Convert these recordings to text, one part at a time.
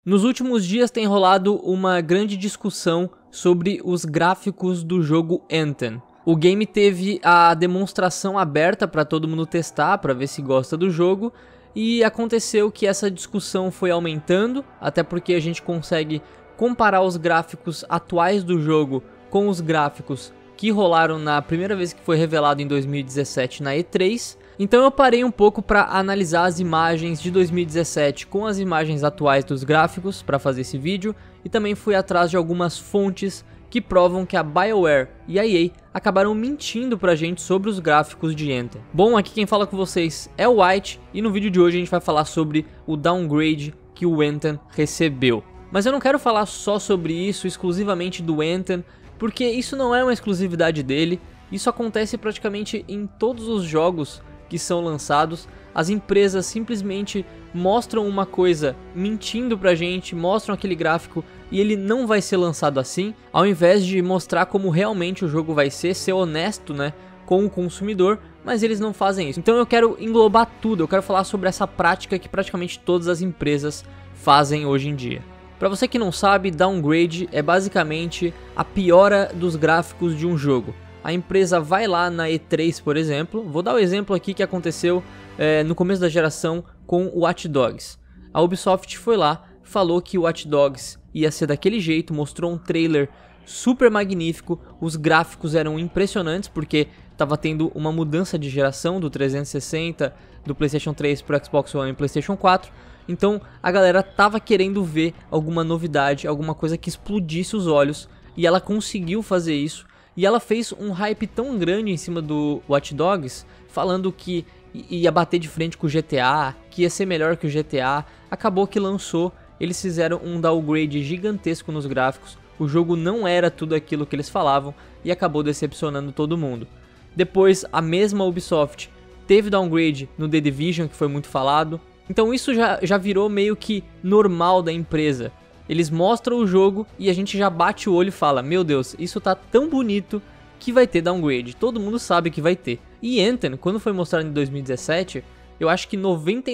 Nos últimos dias tem rolado uma grande discussão sobre os gráficos do jogo Anthem. O game teve a demonstração aberta para todo mundo testar, para ver se gosta do jogo, e aconteceu que essa discussão foi aumentando, até porque a gente consegue comparar os gráficos atuais do jogo com os gráficos que rolaram na primeira vez que foi revelado em 2017 na E3. Então eu parei um pouco para analisar as imagens de 2017 com as imagens atuais dos gráficos para fazer esse vídeo, e também fui atrás de algumas fontes que provam que a BioWare e a EA acabaram mentindo pra gente sobre os gráficos de Anthem. Bom, aqui quem fala com vocês é o White, e no vídeo de hoje a gente vai falar sobre o downgrade que o Anthem recebeu. Mas eu não quero falar só sobre isso, exclusivamente do Anthem, porque isso não é uma exclusividade dele. Isso acontece praticamente em todos os jogos que são lançados. As empresas simplesmente mostram uma coisa mentindo pra gente, mostram aquele gráfico e ele não vai ser lançado assim, ao invés de mostrar como realmente o jogo vai ser honesto, né, com o consumidor, mas eles não fazem isso. Então eu quero englobar tudo, eu quero falar sobre essa prática que praticamente todas as empresas fazem hoje em dia. Pra você que não sabe, downgrade é basicamente a piora dos gráficos de um jogo. A empresa vai lá na E3, por exemplo, vou dar o exemplo aqui que aconteceu no começo da geração com o Watch Dogs. A Ubisoft foi lá, falou que o Watch Dogs ia ser daquele jeito, mostrou um trailer super magnífico, os gráficos eram impressionantes porque estava tendo uma mudança de geração do 360, do PlayStation 3 para o Xbox One e PlayStation 4. Então a galera tava querendo ver alguma novidade, alguma coisa que explodisse os olhos, e ela conseguiu fazer isso. E ela fez um hype tão grande em cima do Watch Dogs, falando que ia bater de frente com o GTA, que ia ser melhor que o GTA. Acabou que lançou, eles fizeram um downgrade gigantesco nos gráficos. O jogo não era tudo aquilo que eles falavam e acabou decepcionando todo mundo. Depois, a mesma Ubisoft teve downgrade no The Division, que foi muito falado. Então isso já virou meio que normal da empresa. Eles mostram o jogo e a gente já bate o olho e fala: meu Deus, isso tá tão bonito que vai ter downgrade. Todo mundo sabe que vai ter. E Anthem, quando foi mostrado em 2017, eu acho que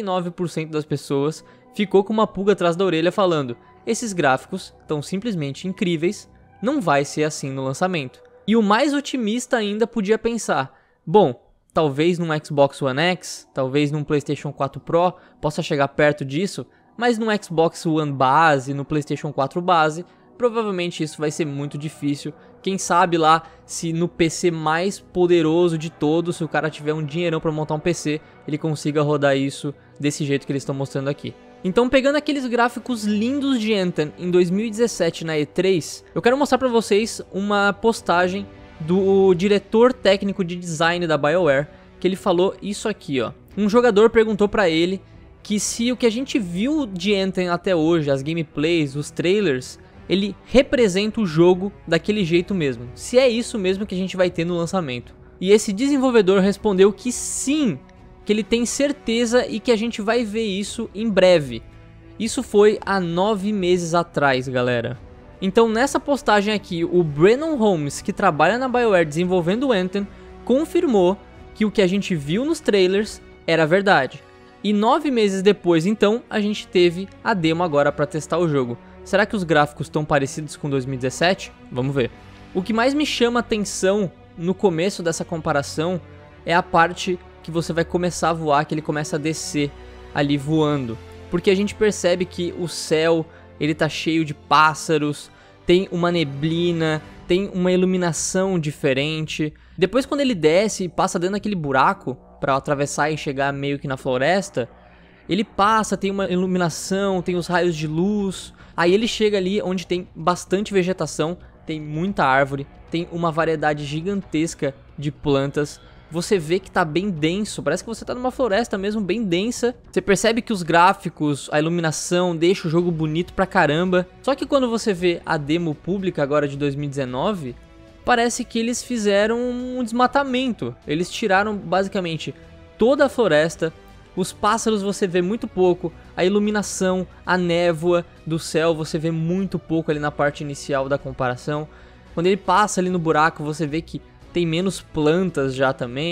99% das pessoas ficou com uma pulga atrás da orelha falando: esses gráficos estão simplesmente incríveis, não vai ser assim no lançamento. E o mais otimista ainda podia pensar: bom, talvez num Xbox One X, talvez num PlayStation 4 Pro possa chegar perto disso, mas no Xbox One base, no PlayStation 4 base, provavelmente isso vai ser muito difícil. Quem sabe lá, se no PC mais poderoso de todos, se o cara tiver um dinheirão para montar um PC, ele consiga rodar isso desse jeito que eles estão mostrando aqui. Então, pegando aqueles gráficos lindos de Anthem em 2017 na E3, eu quero mostrar para vocês uma postagem do diretor técnico de design da BioWare, que ele falou isso aqui, ó. Um jogador perguntou para ele que se o que a gente viu de Anthem até hoje, as gameplays, os trailers, ele representa o jogo daquele jeito mesmo. Se é isso mesmo que a gente vai ter no lançamento. E esse desenvolvedor respondeu que sim, que ele tem certeza e que a gente vai ver isso em breve. Isso foi há 9 meses atrás, galera. Então nessa postagem aqui, o Brennan Holmes, que trabalha na BioWare desenvolvendo o Anthem, confirmou que o que a gente viu nos trailers era verdade. E 9 meses depois, então, a gente teve a demo agora para testar o jogo. Será que os gráficos estão parecidos com 2017? Vamos ver. O que mais me chama a atenção no começo dessa comparação é a parte que você vai começar a voar, que ele começa a descer ali voando. Porque a gente percebe que o céu, ele tá cheio de pássaros, tem uma neblina, tem uma iluminação diferente. Depois quando ele desce e passa dentro daquele buraco para atravessar e chegar meio que na floresta, ele passa, tem uma iluminação, tem os raios de luz. Aí ele chega ali onde tem bastante vegetação, tem muita árvore, tem uma variedade gigantesca de plantas. Você vê que tá bem denso, parece que você tá numa floresta mesmo, bem densa. Você percebe que os gráficos, a iluminação deixa o jogo bonito pra caramba. Só que quando você vê a demo pública agora de 2019, parece que eles fizeram um desmatamento. Eles tiraram basicamente toda a floresta, os pássaros você vê muito pouco, a iluminação, a névoa do céu você vê muito pouco ali na parte inicial da comparação. Quando ele passa ali no buraco você vê que tem menos plantas já também.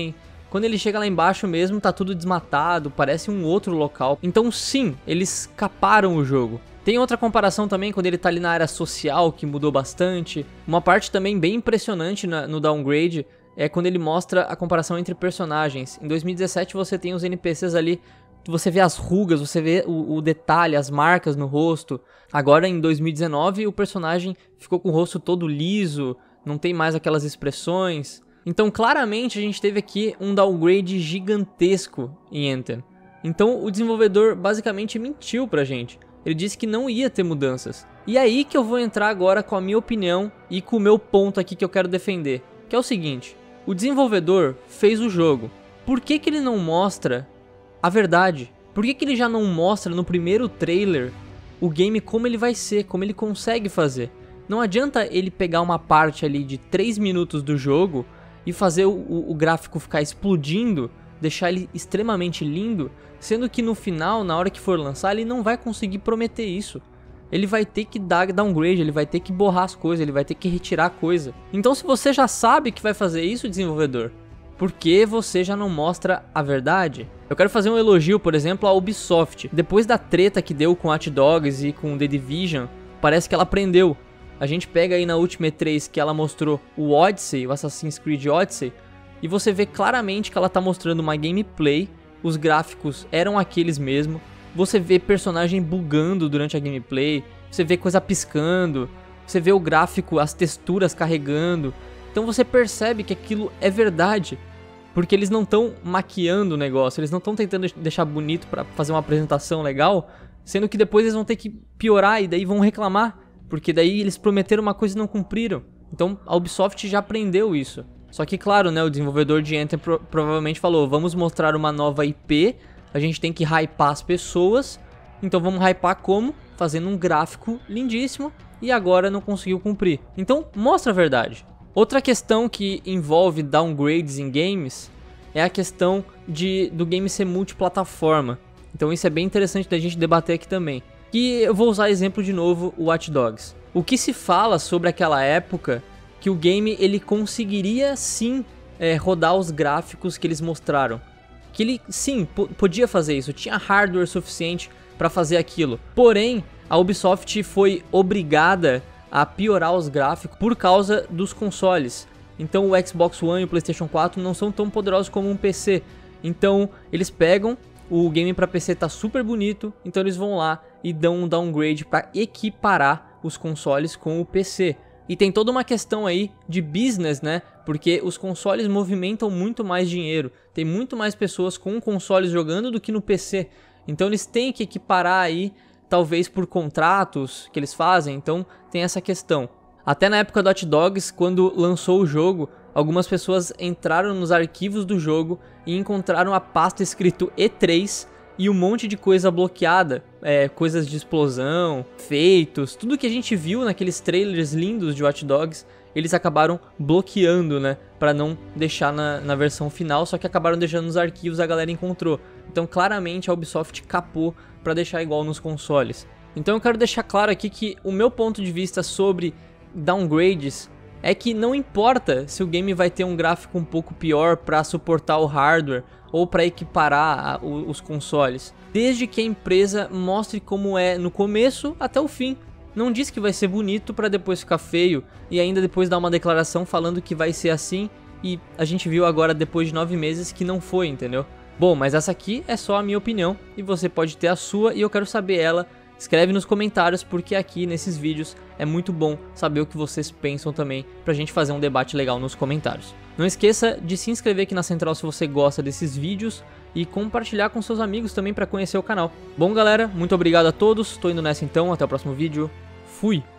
Quando ele chega lá embaixo mesmo, tá tudo desmatado, parece um outro local. Então sim, eles caparam o jogo. Tem outra comparação também quando ele tá ali na área social, que mudou bastante. Uma parte também bem impressionante no downgrade é quando ele mostra a comparação entre personagens. Em 2017 você tem os NPCs ali, você vê as rugas, você vê o detalhe, as marcas no rosto. Agora em 2019 o personagem ficou com o rosto todo liso, não tem mais aquelas expressões. Então claramente a gente teve aqui um downgrade gigantesco em Anthem. Então o desenvolvedor basicamente mentiu pra gente. Ele disse que não ia ter mudanças. E aí que eu vou entrar agora com a minha opinião e com o meu ponto aqui que eu quero defender. Que é o seguinte, o desenvolvedor fez o jogo. Por que que ele não mostra a verdade? Por que que ele já não mostra no primeiro trailer o game como ele vai ser, como ele consegue fazer? Não adianta ele pegar uma parte ali de 3 minutos do jogo e fazer o gráfico ficar explodindo, deixar ele extremamente lindo, sendo que no final, na hora que for lançar, ele não vai conseguir prometer isso. Ele vai ter que dar downgrade, ele vai ter que borrar as coisas, ele vai ter que retirar coisa. Então se você já sabe que vai fazer isso, desenvolvedor, por que você já não mostra a verdade? Eu quero fazer um elogio, por exemplo, à Ubisoft. Depois da treta que deu com Watch Dogs e com The Division, parece que ela aprendeu. A gente pega aí na última E3 que ela mostrou o Odyssey, o Assassin's Creed Odyssey, e você vê claramente que ela tá mostrando uma gameplay, os gráficos eram aqueles mesmo, você vê personagem bugando durante a gameplay, você vê coisa piscando, você vê o gráfico, as texturas carregando, então você percebe que aquilo é verdade, porque eles não estão maquiando o negócio, eles não estão tentando deixar bonito pra fazer uma apresentação legal, sendo que depois eles vão ter que piorar e daí vão reclamar, porque daí eles prometeram uma coisa e não cumpriram. Então a Ubisoft já aprendeu isso. Só que claro, né, o desenvolvedor de Anthem provavelmente falou, vamos mostrar uma nova IP, a gente tem que hypar as pessoas, então vamos hypar como? Fazendo um gráfico lindíssimo e agora não conseguiu cumprir. Então mostra a verdade. Outra questão que envolve downgrades em games é a questão do game ser multiplataforma. Então isso é bem interessante da gente debater aqui também. Que eu vou usar exemplo de novo, o Watch Dogs. O que se fala sobre aquela época que o game ele conseguiria sim rodar os gráficos que eles mostraram. Que ele sim podia fazer isso, tinha hardware suficiente para fazer aquilo. Porém, a Ubisoft foi obrigada a piorar os gráficos por causa dos consoles. Então o Xbox One e o PlayStation 4 não são tão poderosos como um PC. Então eles pegam, o game para PC tá super bonito, então eles vão lá e dão um downgrade para equiparar os consoles com o PC. E tem toda uma questão aí de business, né? Porque os consoles movimentam muito mais dinheiro. Tem muito mais pessoas com consoles jogando do que no PC. Então eles têm que equiparar aí, talvez por contratos que eles fazem. Então tem essa questão. Até na época do Watch Dogs, quando lançou o jogo, algumas pessoas entraram nos arquivos do jogo e encontraram a pasta escrito E3 e um monte de coisa bloqueada, coisas de explosão, feitos, tudo que a gente viu naqueles trailers lindos de Watch Dogs, eles acabaram bloqueando, né, para não deixar na versão final, só que acabaram deixando nos arquivos, a galera encontrou. Então claramente a Ubisoft capou para deixar igual nos consoles. Então eu quero deixar claro aqui que o meu ponto de vista sobre downgrades é que não importa se o game vai ter um gráfico um pouco pior para suportar o hardware ou para equiparar os consoles, desde que a empresa mostre como é no começo até o fim. Não diz que vai ser bonito para depois ficar feio e ainda depois dar uma declaração falando que vai ser assim, e a gente viu agora depois de 9 meses que não foi, entendeu? Bom, mas essa aqui é só a minha opinião e você pode ter a sua e eu quero saber ela. Escreve nos comentários, porque aqui nesses vídeos é muito bom saber o que vocês pensam também, pra gente fazer um debate legal nos comentários. Não esqueça de se inscrever aqui na Central se você gosta desses vídeos e compartilhar com seus amigos também para conhecer o canal. Bom galera, muito obrigado a todos, tô indo nessa então, até o próximo vídeo, fui!